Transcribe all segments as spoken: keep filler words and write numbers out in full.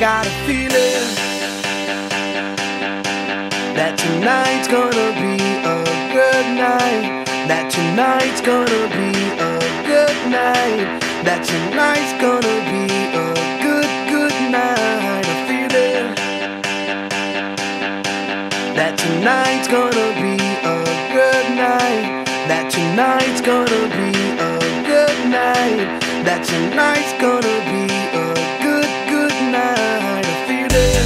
got a feeling that tonight's gonna be a good night. That tonight's gonna be a good night. That tonight's gonna be a good, good night. A feeling that tonight's gonna be a good night. That tonight's gonna be a good night. That tonight's gonna be a good, good night. A feeling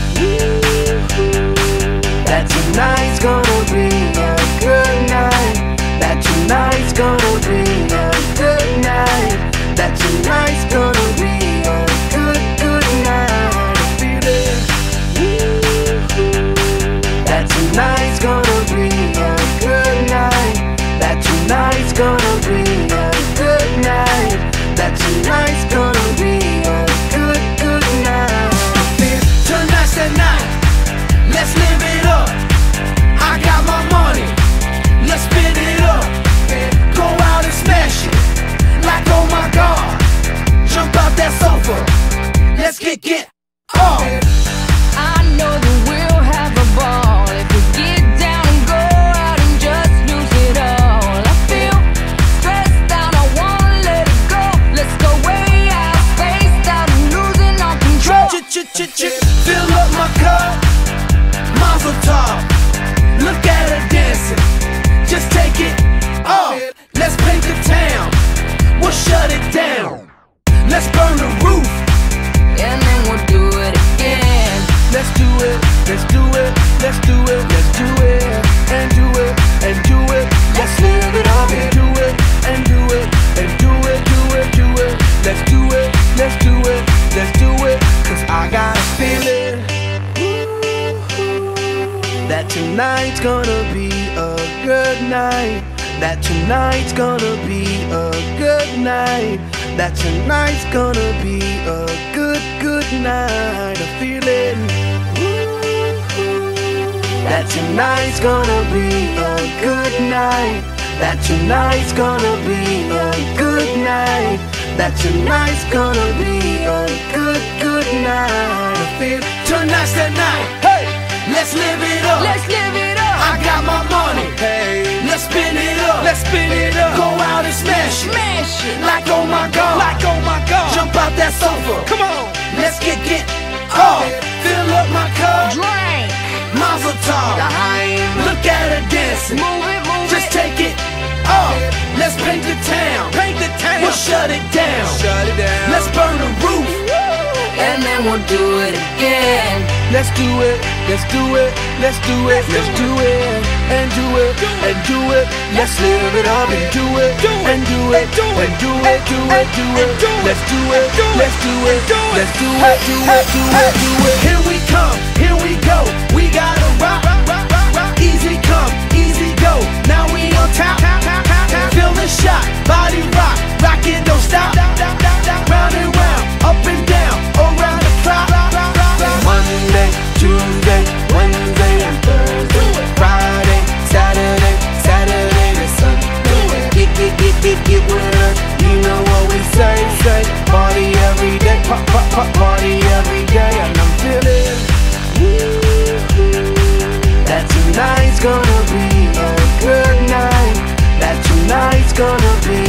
that tonight's gonna be a good night. That tonight's gonna be a good night. That tonight's gonna be a good, good night. A feeling that tonight's gonna be a good night. That tonight's gonna be a good night. That tonight's gonna be a good, good night. Tonight's the night, let's live it up. I got my money, let's spin it up. Go out and smash it, like oh my God. Jump out that sofa, let's get it off. I know that we'll have a ball if we get down and go out and just lose it all. I feel stressed out, I wanna let it go. Let's go way out, spaced out and losing all control. Fill up my cup, Mazel tov. Look at her dancing, just take it off. Let's paint the town, we'll shut it down. Let's burn the roof, and then we'll do it again. let's do it, let's do it, let's do it, let's do it, and do it, and do it. Let's live it up and do it, and do it, and do it, do it, do it. Let's do it, let's do it, let's do it. Cause I got a feeling that tonight's gonna be a good night. That tonight's gonna be a good night. That tonight's gonna be a good, good night. A feeling that tonight's gonna be a good night. That tonight's gonna be a good night. That tonight's gonna be a good, good night. I feel tonight's the night. Hey, let's live it up. Let's live it up. I got my money. Hey, let's spin it up. Let's spin it up. Go out and smash it. Smash it. Like oh my God. Like oh my God. Jump out that sofa. Come on. Let's get get off. Fill up my cup. Drink. Mazel tov. Look at her dancing. Move it, move Just it. take it off. Let's paint the town. Paint the town. We'll shut it down. Shut it down. Let's burn the roof, And then we'll do it again. let's do it, let's do it, let's do it, let's do it, and do it, and do it. Let's live it up and do it, and do it, and do it, do it, do it. Let's do it, let's do it, let's do it, do it, do it, do it. Here we come, here we go. We gotta rock, rock, rock, rock. Easy come, easy go. Now we on top, feel the shot, body rock, rockin' don't stop. Round and round, up and down, around the clock. Monday, Tuesday, Wednesday, and Thursday, Friday, Saturday, Saturday to Sunday. Get, get, get, get, get with us. You know what we say, say. Party every day, pop, pop, pop, party every day. And I'm feeling that tonight's gonna be a good night. That tonight's gonna be